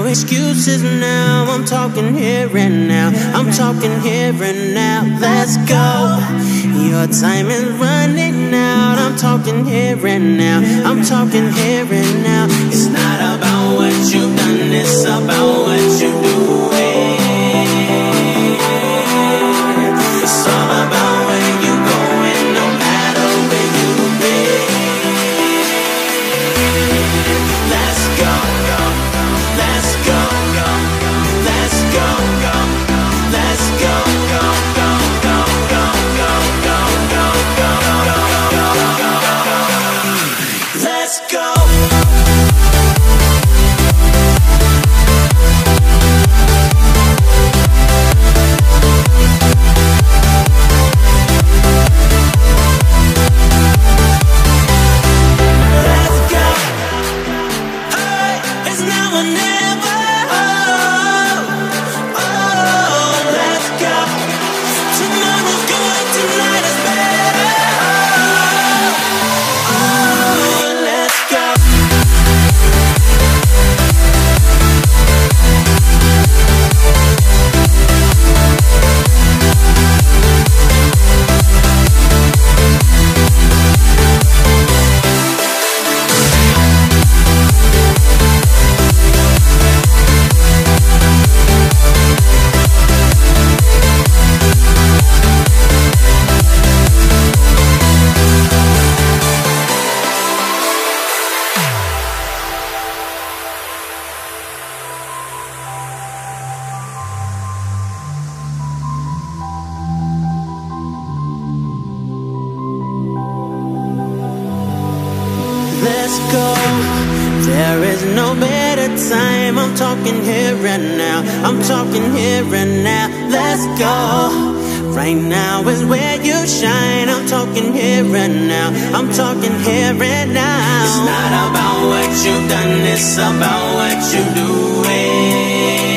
excuses now. I'm talking here and now. I'm talking here and now. Let's go. Your time is running out. I'm talking here and now. I'm talking here and now. It's not about what you've done, it's about what you do. It's all about where you going, no matter where you've been. Let's go, go. Let's go, go. Let's go, go. Let's go, go, go, go, go, go, go, go, go, go, go, go, go. Let's go. Let's go. There is no better time. I'm talking here and now. I'm talking here and now. Let's go. Right now is where you shine. I'm talking here and now. I'm talking here and now. It's not about what you've done, it's about what you're doing.